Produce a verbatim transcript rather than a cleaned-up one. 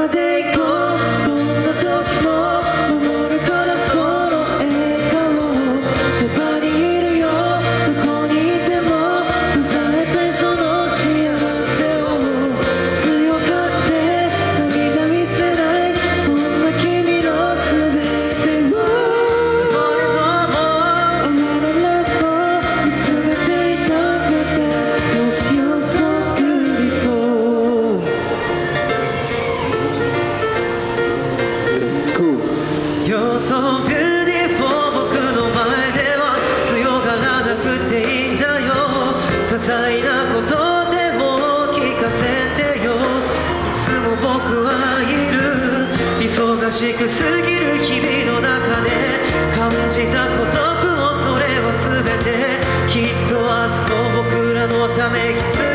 ていこう。どんな時も守るからその笑顔、そばにいるよどこにいても支えたいその幸せを。強がって涙見せないそんな君の全てを俺のもあなたを見つめていたかった。 Was you so beautiful? It's cool. You're so beautiful. 僕の前では強がらなくていいんだよ。些細なことでも聞かせてよ。いつも僕はいる。忙しくすぎる日々の中で感じた孤独もそれは全てきっと明日の僕らのため必要